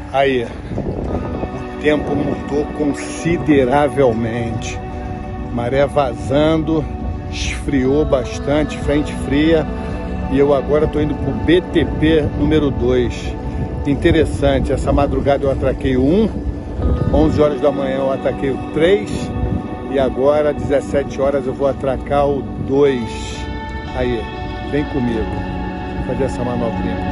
Aí, o tempo mudou consideravelmente. Maré vazando, esfriou bastante, frente fria. E eu agora estou indo para o BTP número 2. Interessante, essa madrugada eu atraquei o 1, 11 horas da manhã eu atraquei o 3 e agora, 17 horas, eu vou atracar o 2. Aí, vem comigo, fazer essa manobrinha.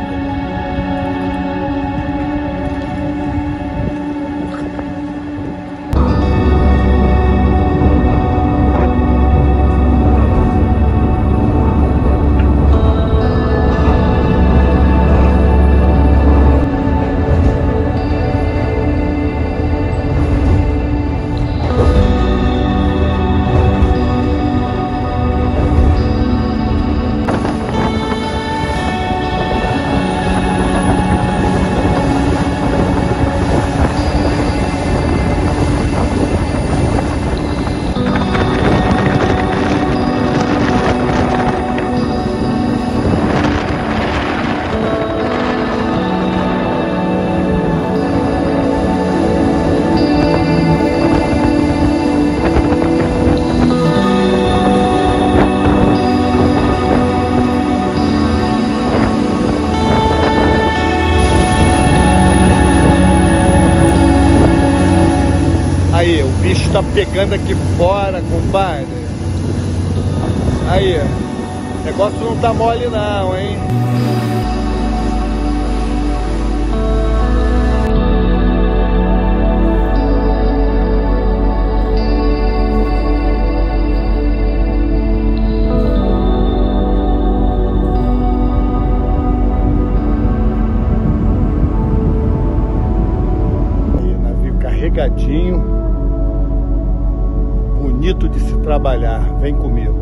Aí, o bicho tá pegando aqui fora, compadre. Aí, o negócio não tá mole não, hein? Aí, navio carregadinho. Bonito de se trabalhar, vem comigo.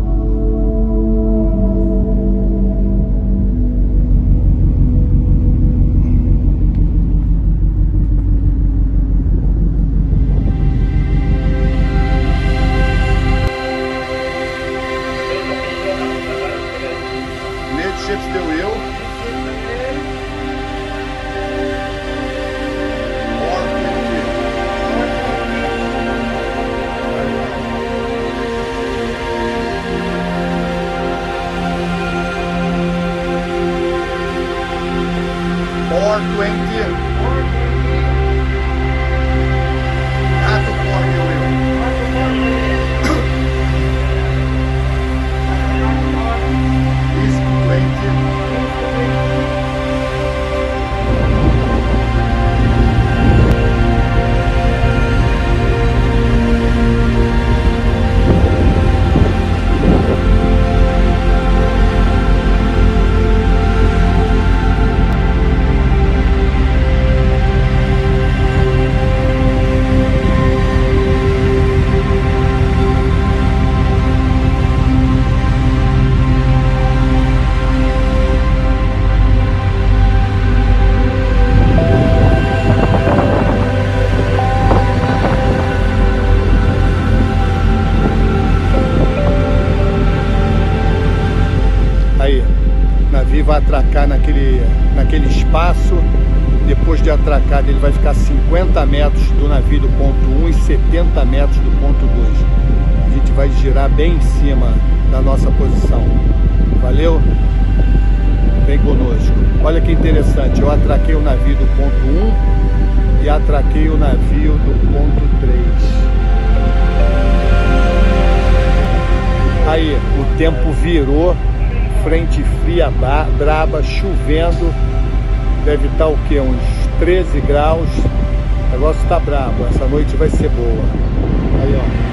Midship's the wheel. Or 20. Vai atracar naquele espaço. Depois de atracado, ele vai ficar 50 metros do navio do ponto 1 e 70 metros do ponto 2. A gente vai girar bem em cima da nossa posição. Valeu? Vem conosco. Olha que interessante, eu atraquei o navio do ponto 1 e atraquei o navio do ponto 3. Aí, o tempo virou. Frente fria, braba, chovendo, deve estar o que? Uns 13 graus, o negócio tá brabo, essa noite vai ser boa. Aí, ó.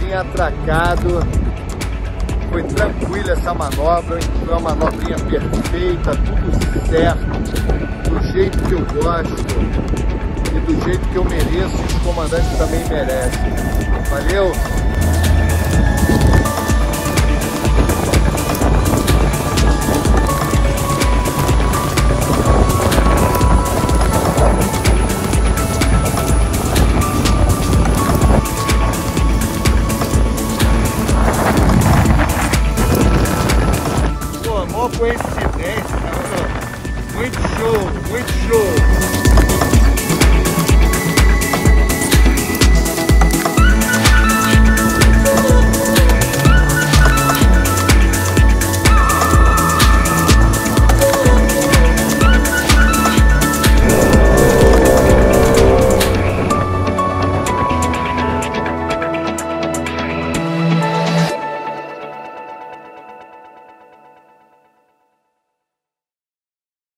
bem atracado. Foi tranquila essa manobra, foi uma manobrinha perfeita, tudo certo, do jeito que eu gosto e do jeito que eu mereço, os comandantes também merecem. Valeu!